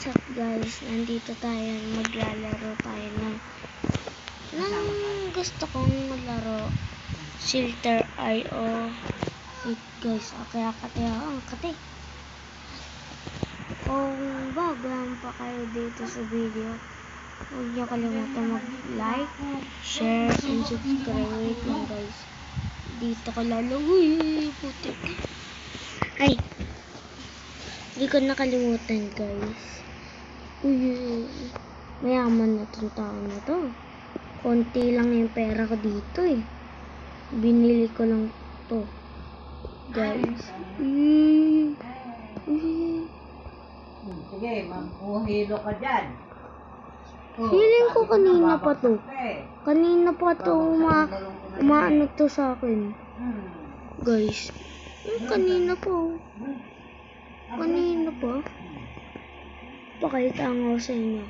What's up guys? Nandito tayo, maglalaro tayo ng gusto kong laro. Silter IO. Wait guys, kaya ang kate. Kung bago lang pa kayo dito sa video, huwag niyo kalimutan mag-like, share, and subscribe. Wait lang guys. Dito ko lalo. Uy, putik. Ay, hindi ko nakalimutan guys. Uy, mayaman na itong tao na to. Konti lang yung pera ko dito eh. Binili ko lang to guys. Sige, mampuhilo ka dyan. Feeling ko kanina pa to. Kanina pa to umaano to sa akin. Guys, kanina pa. Kanina pa. Pakita ko sa inyo.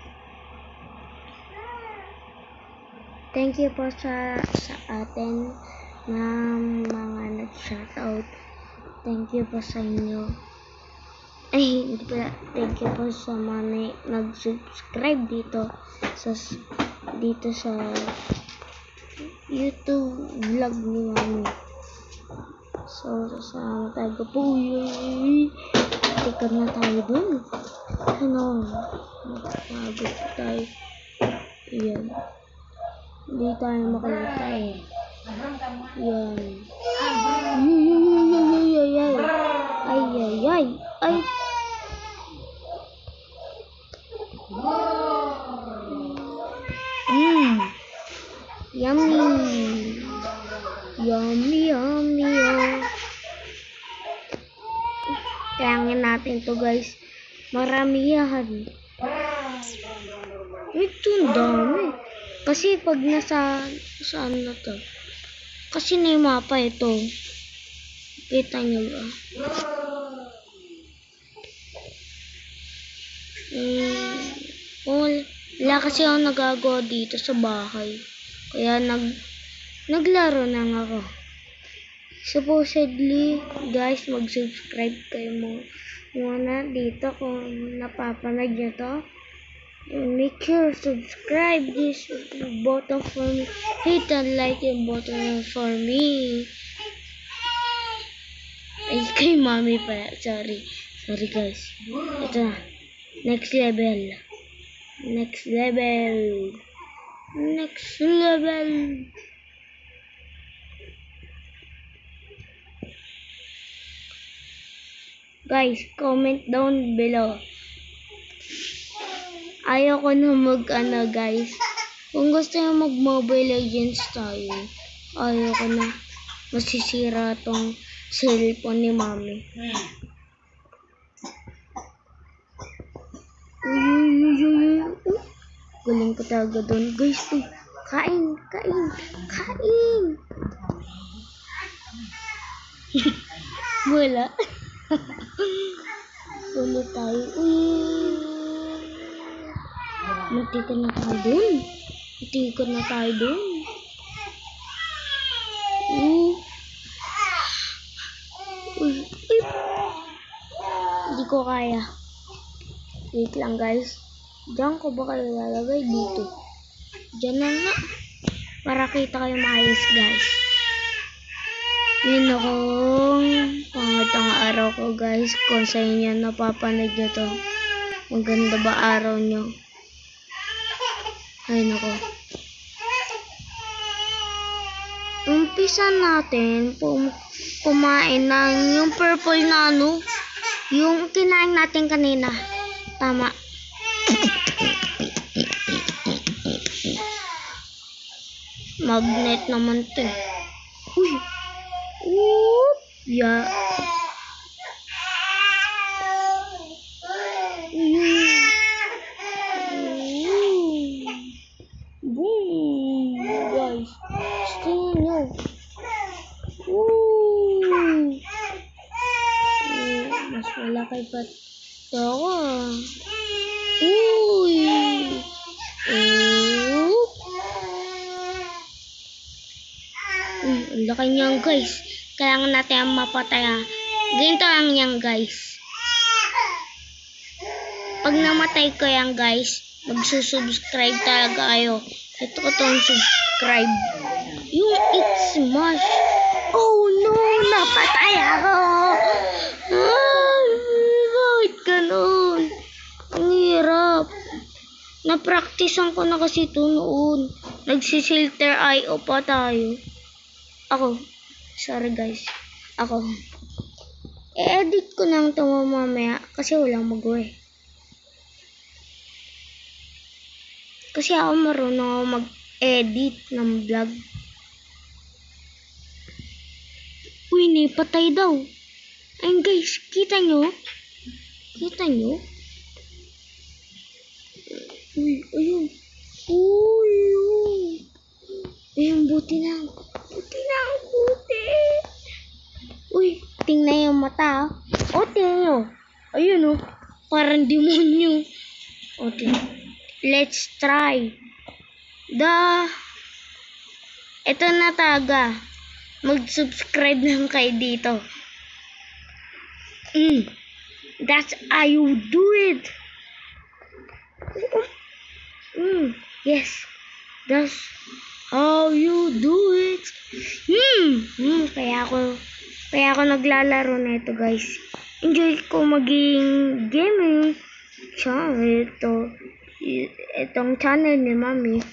Thank you po sa atin na mga nag-shoutout. Thank you po sa inyo. Ay, hindi pala. Thank you po sa mga nag-subscribe dito sa YouTube vlog ni Mami. So, sa tayo po. Tikad na tayo dun. Ano? Magpapagod tayo. Ayan. Hindi tayo makalutay. Ayan. Ay. Yummy. Kayangin natin to guys. Marami yan. Ito ang dami. Kasi pag nasa saan na to. Kasi na yung mapa ito. Kita nyo ba? Wala kasi ako nagagawa dito sa bahay. Kaya naglaro lang ako. Supposedly, guys, mag-subscribe kayo muna dito kung napapanood nyo to. Make sure subscribe this button for me. Hit and like yung button for me. Ay, kay Mami pa. Sorry guys. Ito na. Next level. Guys, comment down below. Ayaw ko na guys. Kung gusto nyo mag-Mobile Legends tayo, ayaw ko na masisira tong cellphone ni Mami. Galing ko talaga doon. Guys, kain. Wala. Wala tayo. Magtikad na tayo dun. Hindi ko kaya. Wait lang guys. Diyan ko ba kayo lalagay dito? Diyan na nga. Para kita kayo maayos guys. Yun akong pangatang araw ko guys. Kung sa inyo napapanood nyo to. Maganda ba araw nyo? Ay nako. Umpisa natin kumain ng yung purple na ano. Yung kinain natin kanina. Tama. Magnet naman to. Yeah. Boom, guys. Tingnan nyo. Mas malaki pa ito. Ang laki niyan guys. Kailangan natin ang mapatay. Ganito lang yan guys. Pag namatay ko yan guys, magsusubscribe talaga kayo. Ito ko tong subscribe. Yung it's smash. Oh no, napatay ako. Ay, bakit ganun? Ang hirap. Napraktisan ko na kasi ito noon. Nagsisilter IO pa tayo. Ako. Sorry guys. Ako. I-edit ko lang ito mamaya kasi walang magawa eh. Kasi ako marunong ako mag-edit ng vlog. Uy, napatay daw. Ayun guys, kita nyo? Kita nyo? Uy, ayun. Uy, uy. Ayun, buti na. Buti na ang buti. Uy, tingnan yung mata. O, tingnan nyo. Ayun o. Parang demonyo. O, tingnan. Let's try. Ito na taga. Mag-subscribe lang kayo dito. That's how you do it. Yes. That's how you do it. Kaya ako naglalaro na ito guys. Enjoy ko maging gaming channel itong channel ni Mami.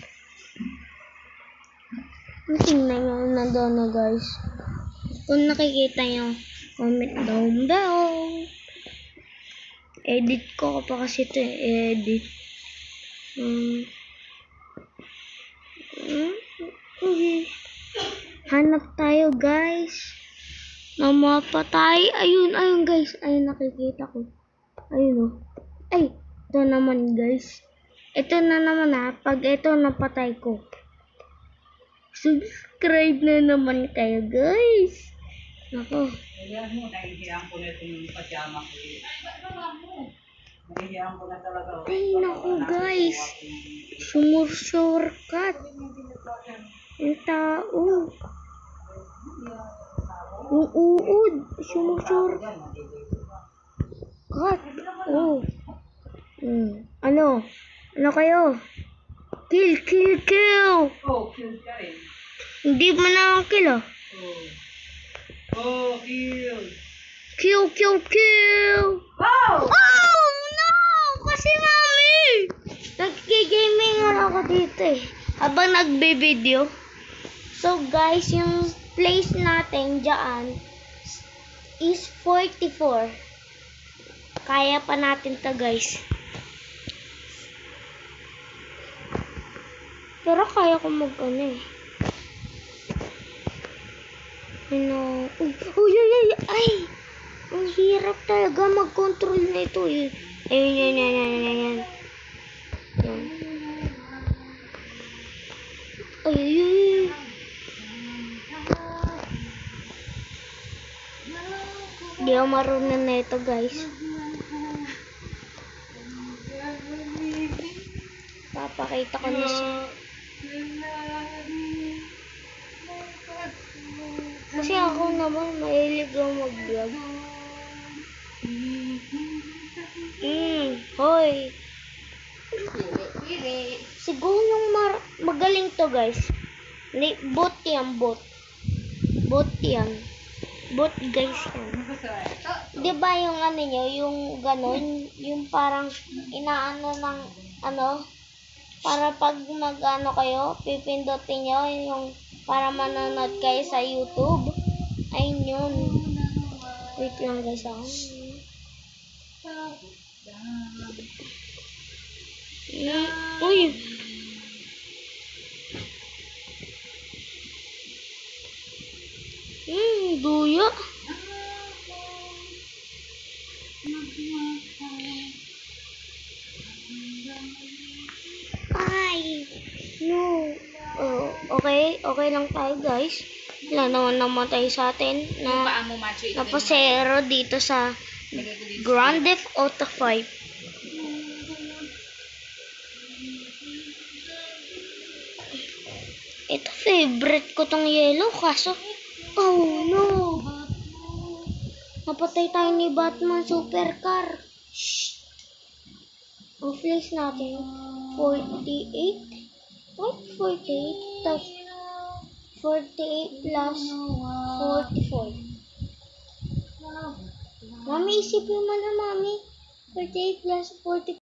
Tingnan nyo nandoon na guys. Kung nakikita nyo, comment down below. Edit ko pa kasi ito edit. Hanap tayo guys. Namapatay. Ayun guys. Ayun nakikita ko. Ayun o. Ay, ito naman guys. Ito na naman pag ito napatay ko. Subscribe na naman kayo guys. Ako. Ayan mo, nahihiyan ko na itong pajama ko. Nahihiyan ko na talaga. Ay, naku guys. Shortcut. Yung tao. Yung uod. Shortcut. Oh. Ano? Ano kayo? Kill. Oh, kill ka rin. Hindi mo na kill ah. Oh, kill. Kill. Oh! Oh no! Kasi Mami! Nagkigaming ako dito eh. Habang nagbe-video. So guys, yung place natin dyan is 44. Kaya pa natin to guys. Pero kaya ko mag-ano eh. Ay! Ang hirap talaga mag-control nito eh. Ayun. Yan. Ayun. Di ako marunong na ito guys. Papakita ko na siya. Kasi ako naman mahilig ako mag-vlog. Hoy. Siguro yung magaling to guys. Bot yan. Bot guys yan. Diba yung ano nyo, yung ganon, yung parang inaano ng ano, para pag mag-ano kayo, pipindutin nyo yung para manonood kayo sa YouTube. Ayun yun. Wait lang guys ako. Uy! Duya. Ay! No! Okay lang tayo guys. Wala naman namatay sa atin na napasero dito sa Grand Theft Auto 5. Ito favorite ko tong yellow kaso oh no. Napatay tayo ni Batman supercar. Shh. Ang place natin, 48. What? 48? Tapos, 48 plus 44. Mami, isipin mo na, Mami. 48 plus 44.